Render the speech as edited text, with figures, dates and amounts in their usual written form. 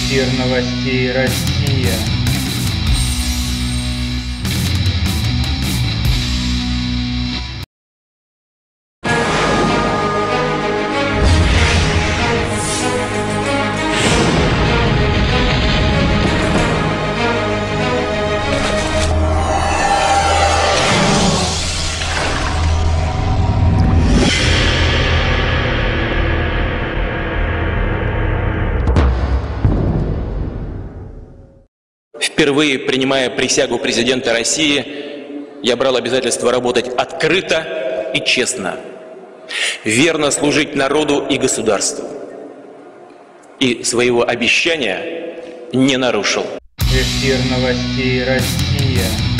Эфир новостей Россия. Впервые принимая присягу президента России, я брал обязательство работать открыто и честно, верно служить народу и государству. И своего обещания не нарушил. Эфир новостей Россия.